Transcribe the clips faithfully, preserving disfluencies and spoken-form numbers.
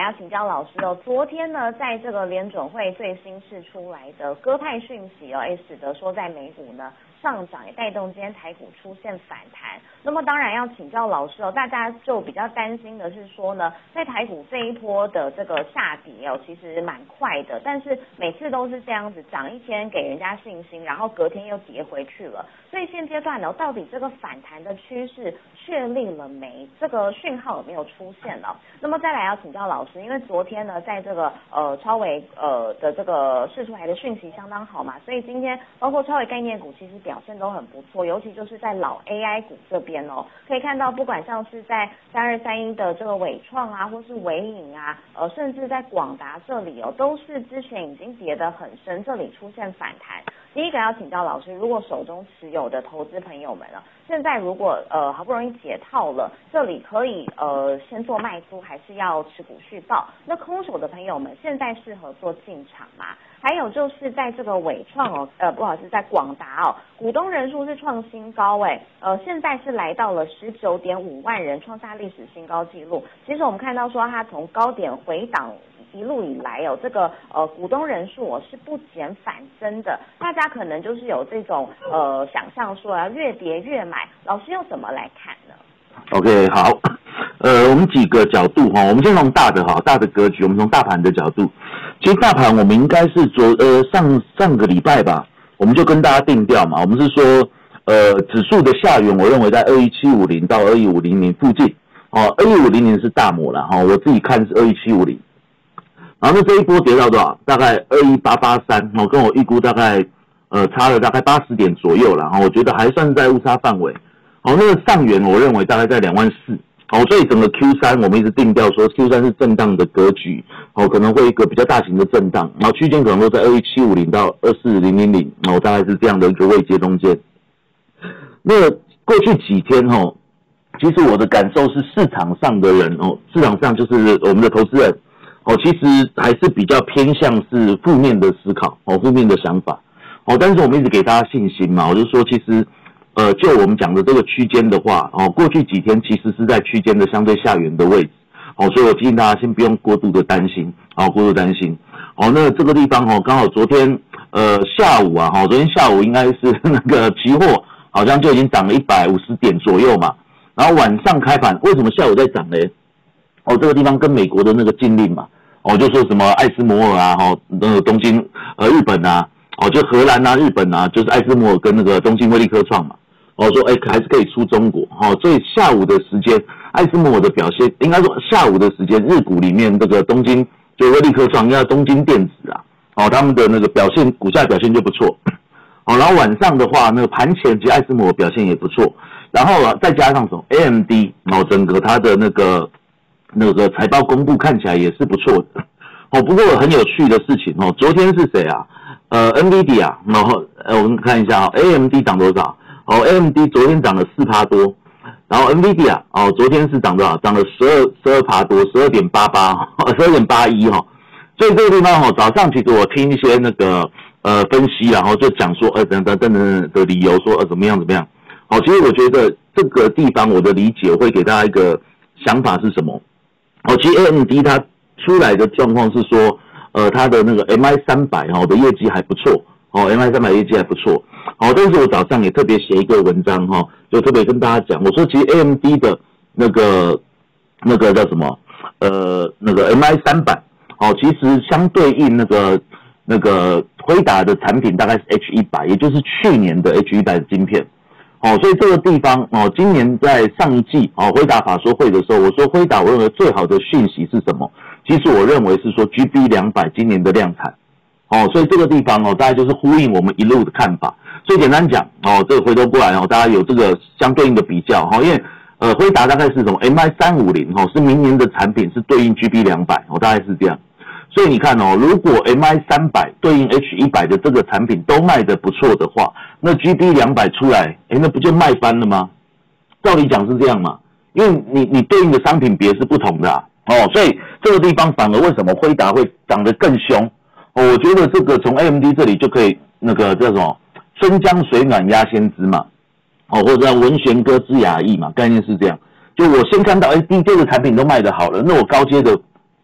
要请教老师哦。昨天呢，在这个联准会最新释出来的鸽派讯息哦，也使得说在美股呢上涨，也带动今天台股出现反弹。那么当然要请教老师哦，大家就比较担心的是说呢，在台股这一波的这个下跌哦，其实蛮快的，但是每次都是这样子涨一天给人家信心，然后隔天又跌回去了。所以现阶段呢，到底这个反弹的趋势确立了没？这个讯号有没有出现呢？那么再来要请教老师，因为昨天呢，在这个呃超微呃的这个释出来的讯息相当好嘛，所以今天包括超微概念股其实表现都很不错，尤其就是在老 A I 股这边哦，可以看到不管像是在三二三一的这个伟创啊，或是伟影啊，呃甚至在广达这里哦，都是之前已经跌得很深，这里出现反弹。第一个要请教老师，如果手中持有的投资朋友们呢，现在如果呃好不容易解套了，这里可以呃先做卖出，还是要持股续报？那空手的朋友们现在适合做进场吗？还有就是在这个伟创哦，呃不好意思，在广达哦，股东人数是创新高哎，呃现在是来到了十九点五万人，创下历史新高纪录。其实我们看到说它从高点回档一路以来哦，这个呃股东人数哦是不减反增的，大家可能就是有这种呃想象说要越跌越买，老师又怎么来看呢 ？OK， 好，呃，我们几个角度哈，我们先从大的哈，大的格局，我们从大盘的角度，其实大盘我们应该是昨呃上上个礼拜吧，我们就跟大家定调嘛，我们是说呃指数的下缘，我认为在二一七五零到二一五零零附近，哦，二一五零零是大摩了哈，我自己看是二一七五零。然后这一波跌到多少？大概二一八八三，我跟我预估大概呃差了大概八十点左右了，我觉得还算在误差范围。好，那个上缘我认为大概在两万四，好，所以整个 Q 三 我们一直定调说 Q 三 是震荡的格局，好，可能会一个比较大型的震荡，然后区间可能都在二一七五零到二四零零零，然后大概是这样的一个位阶中间。那过去几天齁，其实我的感受是市场上的人哦，市场上就是我们的投资人。哦，其实还是比较偏向是负面的思考，哦，负面的想法，哦，但是我们一直给大家信心嘛，我就说其实，呃，就我们讲的这个区间的话，哦，过去几天其实是在区间的相对下缘的位置，哦，所以我提醒大家先不用过度的担心，哦，过度担心，哦，那这个地方哦，刚好昨天呃下午啊，哈，昨天下午应该是那个期货好像就已经涨了一百五十点左右嘛，然后晚上开盘为什么下午在涨呢？哦，这个地方跟美国的那个禁令嘛，哦，就说什么艾斯摩尔啊，哦，那个东京呃日本啊，哦，就荷兰啊、日本啊，就是艾斯摩尔跟那个东京威力科创嘛，哦，说哎还是可以出中国，哦，所以下午的时间，艾斯摩尔的表现，应该说下午的时间，日股里面这个东京就威力科创，应该东京电子啊，哦，他们的那个表现，股价表现就不错，哦，然后晚上的话，那个盘前其实艾斯摩尔表现也不错，然后啊再加上什么 A M D， 然后整个它的那个。那个财报公布看起来也是不错的，哦，不过很有趣的事情哦，昨天是谁啊？呃 ，NVIDIA， 然后呃我们看一下哦 ，A M D 涨多少？哦 ，A M D 昨天涨了四趴多，然后 NVIDIA 哦，昨天是涨多少？涨了十二十二趴多，十二点八八，十二点八一哈。所以这个地方哦，早上其实我听一些那个呃分析，然后就讲说呃等等等等的理由说呃怎么样怎么样。哦，其实我觉得这个地方我的理解我会给大家一个想法是什么？哦，其实 A M D 它出来的状况是说，呃，它的那个 M I 三百 哈的业绩还不错，哦 ，M I 三百 业绩还不错，好、哦，但是我早上也特别写一个文章哈、哦，就特别跟大家讲，我说其实 A M D 的那个那个叫什么，呃，那个 M I 三百，哦，其实相对应那个那个辉达的产品大概是 H 一百，也就是去年的 H 一百的晶片。哦，所以这个地方哦，今年在上一季哦，辉达法说会的时候，我说辉达我认为最好的讯息是什么？其实我认为是说 G B 两百今年的量产，哦，所以这个地方哦，大概就是呼应我们一路的看法。所以简单讲哦，这个回头过来哦，大家有这个相对应的比较哈、哦，因为呃辉达大概是什么 M I 三五零哦，是明年的产品是对应 G B 两百哦，大概是这样。所以你看哦，如果 M I 三百对应 H 一百的这个产品都卖得不错的话，那 G B 两百出来，诶，那不就卖翻了吗？照理讲是这样嘛，因为你你对应的商品别是不同的啊，哦，所以这个地方反而为什么辉达会涨得更凶？哦，我觉得这个从 A M D 这里就可以那个叫什么春江水暖鸭先知嘛，哦，或者叫文玄歌之雅意嘛，概念是这样。就我先看到，哎 ，D J 的产品都卖得好了，那我高阶的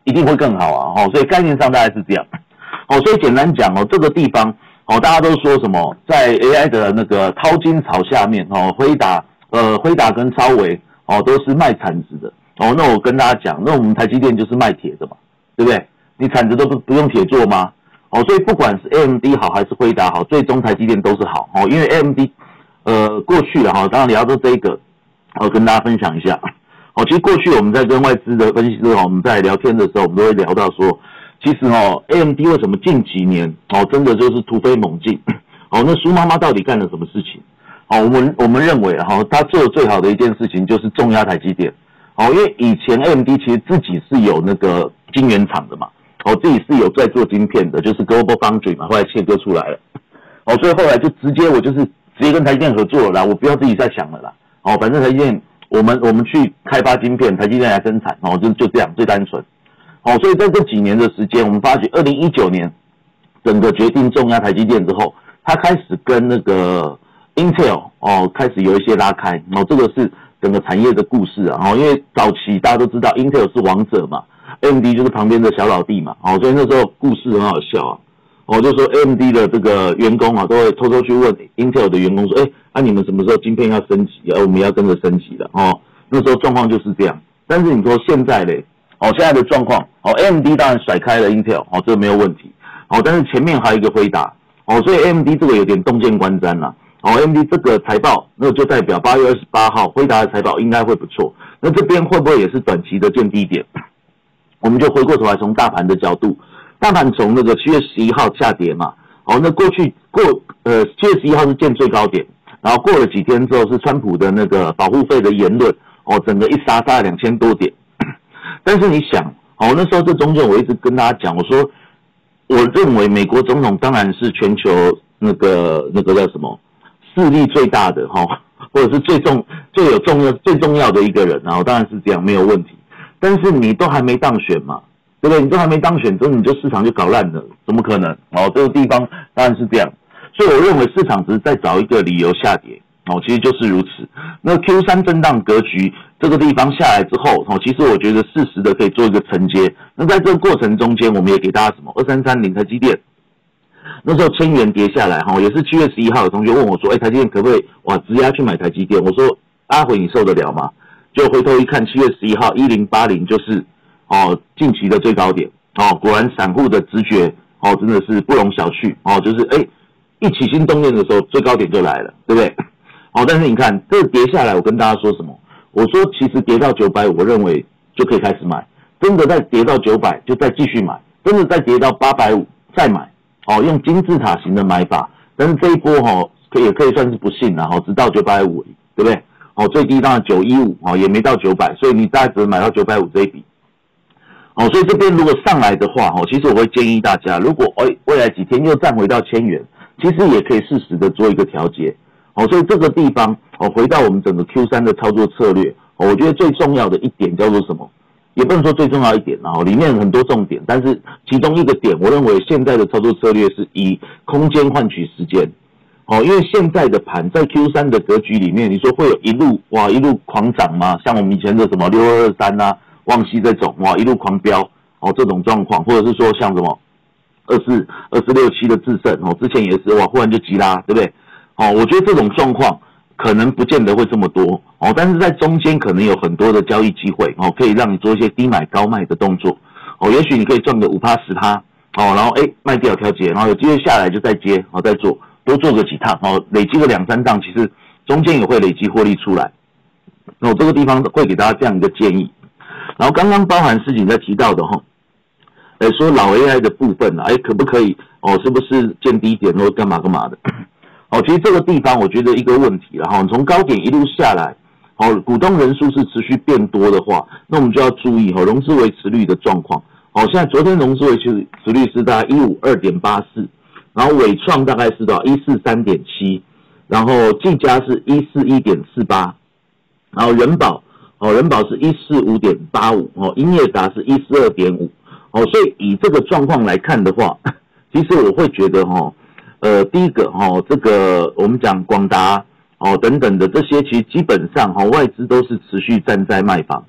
一定会更好啊，哦，所以概念上大概是这样，哦，所以简单讲哦，这个地方哦，大家都说什么在 A I 的那个淘金潮下面哦，辉达呃辉达跟超微哦都是卖铲子的哦，那我跟大家讲，那我们台积电就是卖铁的嘛，对不对？你铲子都不不用铁做吗？哦，所以不管是 A M D 好还是辉达好，最终台积电都是好哦，因为 A M D 呃过去了哈，刚刚聊到这个，我跟大家分享一下。哦，其实过去我们在跟外资的分析师哈，我们在聊天的时候，我们都会聊到说，其实哦 ，A M D 为什么近几年哦，真的就是突飞猛进？哦，那苏妈妈到底干了什么事情？哦，我们我们认为哈，她做的最好的一件事情就是重压台积电。哦，因为以前 A M D 其实自己是有那个晶圆厂的嘛，哦，自己是有在做晶片的，就是 Global Foundry 嘛，后来切割出来了。哦，所以后来就直接我就是直接跟台积电合作了啦，我不要自己再想了啦。哦，反正台积电。我们我们去开发晶片，台积电来生产，哦，就就这样最单纯，哦，所以在这几年的时间，我们发觉二零一九年整个决定重压台积电之后，它开始跟那个 Intel 哦开始有一些拉开，哦，这个是整个产业的故事啊，哦，因为早期大家都知道 Intel 是王者嘛 ，A M D 就是旁边的小老弟嘛，哦，所以那时候故事很好笑啊。我就说 A M D 的这个员工啊，都会偷偷去问 Intel 的员工说，哎，啊你们什么时候晶片要升级啊？我们要跟着升级了哦。那时候状况就是这样。但是你说现在嘞，哦，现在的状况，哦 ，A M D 当然甩开了 Intel， 哦，这个没有问题，哦，但是前面还有一个辉达，哦，所以 A M D 这个有点洞见观瞻啦。哦 ，A M D 这个财报，那就代表八月二十八号辉达的财报应该会不错。那这边会不会也是短期的见低点？我们就回过头来从大盘的角度。大盘从那个七月十一号下跌嘛，哦，那过去过呃七月十一号是见最高点，然后过了几天之后是川普的那个保护费的言论，哦，整个一杀杀了两千多点。但是你想，哦，那时候这中间我一直跟大家讲，我说我认为美国总统当然是全球那个那个叫什么势力最大的哈、哦，或者是最重最有重要最重要的一个人，然后当然是这样没有问题。但是你都还没当选嘛。对不对？你都还没当选，之后你就市场就搞烂了，怎么可能？哦，这个地方当然是这样，所以我认为市场只是在找一个理由下跌，哦，其实就是如此。那 Q 三 震荡格局这个地方下来之后，哦，其实我觉得适时的可以做一个承接。那在这个过程中间，我们也给大家什么二三三零台积电，那时候千元跌下来，哈，也是七月十一号有同学问我说，哎，台积电可不可以哇直押去买台积电？我说阿回你受得了吗？就回头一看，七月十一号一零八零就是。哦，近期的最高点哦，果然散户的直觉哦，真的是不容小觑哦，就是哎，一起心动念的时候，最高点就来了，对不对？哦，但是你看这跌下来，我跟大家说什么？我说其实跌到九百，我认为就可以开始买，真的再跌到九百就再继续买，真的再跌到八百五再买，哦，用金字塔型的买法，但是这一波哈、哦，也可以算是不幸了哈、哦，只到九百五，对不对？哦，最低当然九一五哦，也没到九百，所以你大概只能买到九百五这一笔。哦，所以这边如果上来的话，哦，其实我会建议大家，如果哎未来几天又站回到千元，其实也可以适时的做一个调节。哦，所以这个地方，哦，回到我们整个 Q 三 的操作策略，哦，我觉得最重要的一点叫做什么？也不能说最重要一点，然后里面很多重点，但是其中一个点，我认为现在的操作策略是以空间换取时间。哦，因为现在的盘在 Q 三 的格局里面，你说会有一路哇一路狂涨吗？像我们以前的什么六二二三啊。旺系这种哇一路狂飙哦这种状况，或者是说像什么二四二四六七的致胜哦，之前也是哇忽然就急拉，对不对？哦，我觉得这种状况可能不见得会这么多哦，但是在中间可能有很多的交易机会哦，可以让你做一些低买高卖的动作哦，也许你可以赚个五趴十趴哦，然后哎卖掉调节，然后有机会下来就再接，哦再做，多做个几趟哦，累积个两三趟，其实中间也会累积获利出来。那我这个地方会给大家这样一个建议。然后刚刚包含事情在提到的哈，呃说老 A I 的部分啊，哎可不可以哦？是不是见低点或干嘛干嘛的？哦，其实这个地方我觉得一个问题了哈，从高点一路下来，哦股东人数是持续变多的话，那我们就要注意哈融资维持率的状况。哦，现在昨天融资维持率是大概 一五二点八四， 然后伟创大概是多少 一四三点七， 然后技嘉是 一四一点四八， 然后人保哦，人保是 一四五点八五， 哦，英业达是 一四二点五， 哦，所以以这个状况来看的话，其实我会觉得哈，呃，第一个哈，这个我们讲广达哦等等的这些，其实基本上哈外资都是持续站在卖方，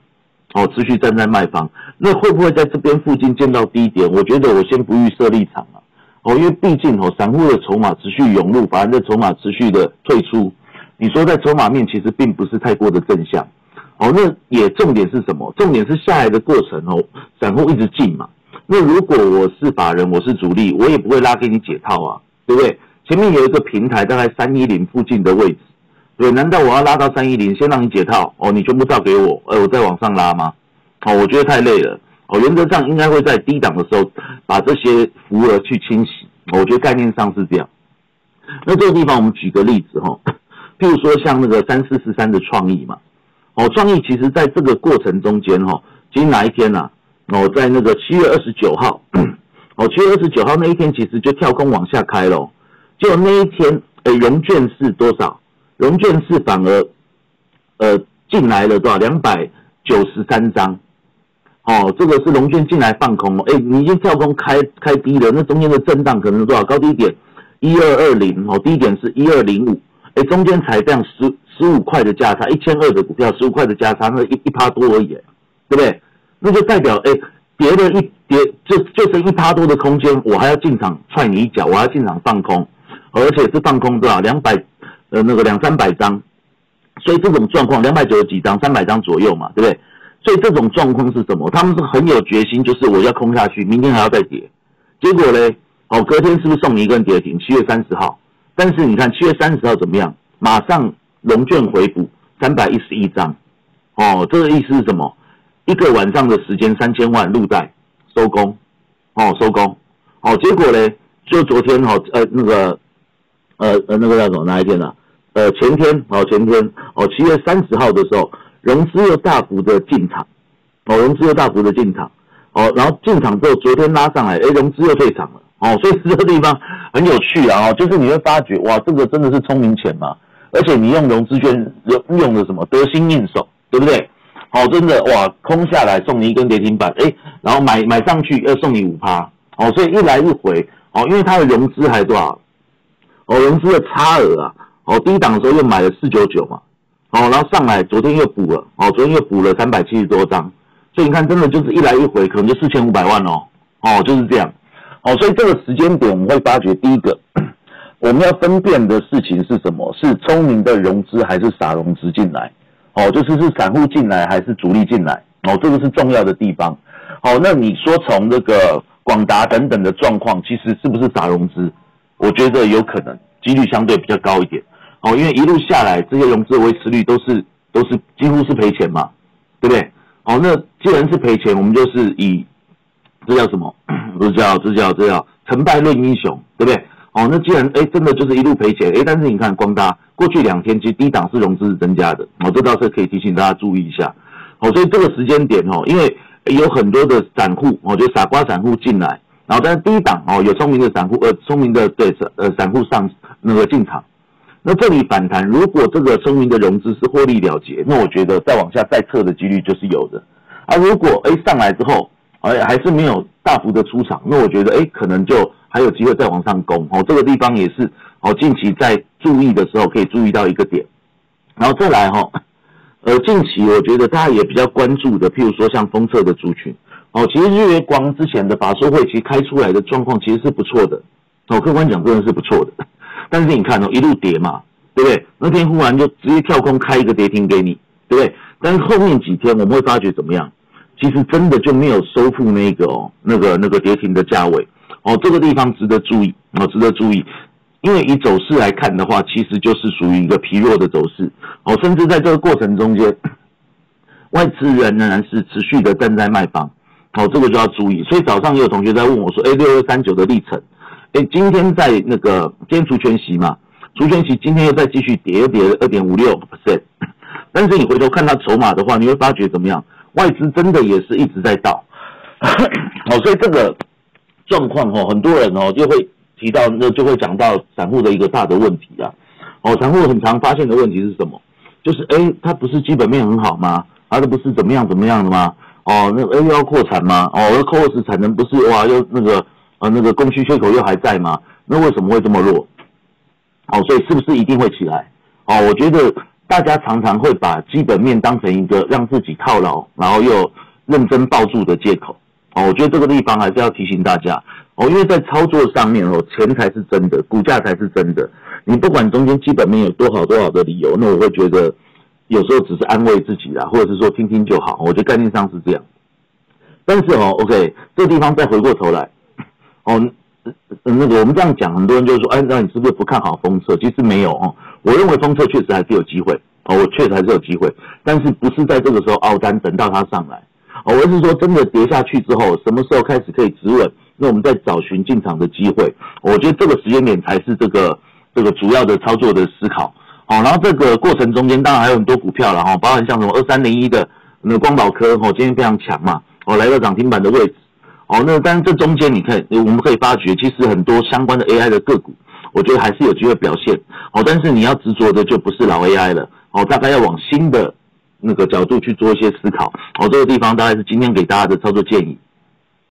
哦，持续站在卖方，那会不会在这边附近见到低点？我觉得我先不预设立场啊，哦，因为毕竟哦，散户的筹码持续涌入，法人的筹码持续的退出，你说在筹码面其实并不是太过的正向，哦，那也重点是什么？重点是下来的过程哦，散户一直进嘛，那如果我是法人，我是主力，我也不会拉给你解套啊，对不对？前面有一个平台，大概三一零附近的位置。对，难道我要拉到三一零，先让你解套哦？你全部套给我，呃，我再往上拉吗？哦，我觉得太累了。哦，原则上应该会在低档的时候把这些浮额去清洗。哦，我觉得概念上是这样。那这个地方我们举个例子哈、哦，譬如说像那个三四四三的创意嘛，哦，创意其实在这个过程中间哈、哦，其实哪一天啊？哦，在那个七月二十九号，哦，七月二十九号那一天其实就跳空往下开咯。结果那一天，诶，融券是多少？融券是反而，呃，进来了多少？两百九十三张，哦，这个是融券进来放空哦，哎，你已经跳空开开低了，那中间的震荡可能多少？高低点一二二零哦，低点是一二零五，哎，中间才这样十十五块的价差，一千二的股票十五块的价差，那一一趴多而已，对不对？那就代表哎，跌了一跌就就剩一趴多的空间，我还要进场踹你一脚，我还要进场放空，而且是放空多少？两百。呃，那个两三百张，所以这种状况两百九十几张，三百张左右嘛，对不对？所以这种状况是什么？他们是很有决心，就是我要空下去，明天还要再跌。结果呢，哦，隔天是不是送你一根跌停？七月三十号，但是你看七月三十号怎么样？马上融券回补三百一十一张，哦，这个意思是什么？一个晚上的时间三千万入袋收工，哦，收工，哦，结果呢，就昨天哦，呃，那个。呃呃，那个叫什么？哪一天啊？呃，前天哦，前天哦，七月三十号的时候，融资又大幅的进场，哦，融资又大幅的进场，哦，然后进场之后，昨天拉上来，哎，融资又退场了，哦，所以这个地方很有趣啊，哦，就是你会发觉，哇，这个真的是聪明钱嘛，而且你用融资券用用的什么得心应手，对不对？哦，真的哇，空下来送你一根跌停板，哎，然后买买上去要送你五趴，哦，所以一来一回，哦，因为它的融资还多少？哦，融资的差额啊，哦，低档的时候又买了四百九十九嘛，哦，然后上来昨天又补了，哦，昨天又补了三百七十多张，所以你看真的就是一来一回，可能就四千五百万哦，哦，就是这样，哦，所以这个时间点我们会发觉，第一个我们要分辨的事情是什么？是聪明的融资还是傻融资进来？哦，就是是散户进来还是主力进来？哦，这个是重要的地方。哦，那你说从这个广达等等的状况，其实是不是傻融资？我觉得有可能，几率相对比较高一点。哦，因为一路下来，这些融资的维持率都是都是几乎是赔钱嘛，对不对？哦，那既然是赔钱，我们就是以这叫什么？这叫这叫这叫成败论英雄，对不对？哦，那既然哎真的就是一路赔钱，哎，但是你看光大过去两天其实低档是融资是增加的，哦，这倒是可以提醒大家注意一下。哦，所以这个时间点哦，因为有很多的散户，哦，就傻瓜散户进来。然后，但是低档哦，有聪明的散户，呃，聪明的对呃散户上那个进场，那这里反弹，如果这个聪明的融资是获利了结，那我觉得再往下再测的几率就是有的。啊，如果哎上来之后，哎还是没有大幅的出场，那我觉得哎可能就还有机会再往上攻哦。这个地方也是哦，近期在注意的时候可以注意到一个点，然后再来哈、哦，呃，近期我觉得大家也比较关注的，譬如说像封测的族群。哦，其实日月光之前的法说会其实开出来的状况其实是不错的，哦，客观讲真的是不错的。但是你看哦，一路跌嘛，对不对？那天忽然就直接跳空开一个跌停给你，对不对？但是后面几天我们会发觉怎么样？其实真的就没有收复那个哦，那个那个跌停的价位。哦，这个地方值得注意，哦，值得注意。因为以走势来看的话，其实就是属于一个疲弱的走势。哦，甚至在这个过程中间，外资仍然是持续的站在卖方。哦，这个就要注意。所以早上也有同学在问我说，哎，六二三九的历程，哎，今天在那个今天除权息嘛，除权息今天又再继续跌，又跌了 百分之二点五六。但是你回头看它筹码的话，你会发觉怎么样？外资真的也是一直在倒。哦，所以这个状况哦，很多人哦就会提到，那就会讲到散户的一个大的问题啊。哦，散户很常发现的问题是什么？就是哎，它不是基本面很好吗？它都不是怎么样怎么样的吗？哦，那个又要扩产吗？哦，那 C O S 产能不是哇，又那个呃那个供需缺口又还在吗？那为什么会这么弱？哦，所以是不是一定会起来？哦，我觉得大家常常会把基本面当成一个让自己套牢，然后又认真抱住的借口。哦，我觉得这个地方还是要提醒大家哦，因为在操作上面哦，钱才是真的，股价才是真的。你不管中间基本面有多好多好的理由，那我会觉得有时候只是安慰自己啦，或者是说听听就好。我觉得概念上是这样。但是哦 ，OK， 这个地方再回过头来，哦，那个我们这样讲，很多人就说，哎，那你是不是不看好封测？其实没有哦，我认为封测确实还是有机会哦，我确实还是有机会，但是不是在这个时候凹单等到它上来哦，而是说真的跌下去之后，什么时候开始可以止稳？那我们再找寻进场的机会。我觉得这个时间点才是这个这个主要的操作的思考哦。然后这个过程中间当然还有很多股票了哈，包含像什么二三零一的那光宝科哦，今天非常强嘛。哦，来到涨停板的位置，哦，那但是这中间你看，我们可以发觉，其实很多相关的 A I 的个股，我觉得还是有机会表现，哦，但是你要执着的就不是老 A I 了，哦，大概要往新的那个角度去做一些思考，哦，这个地方大概是今天给大家的操作建议。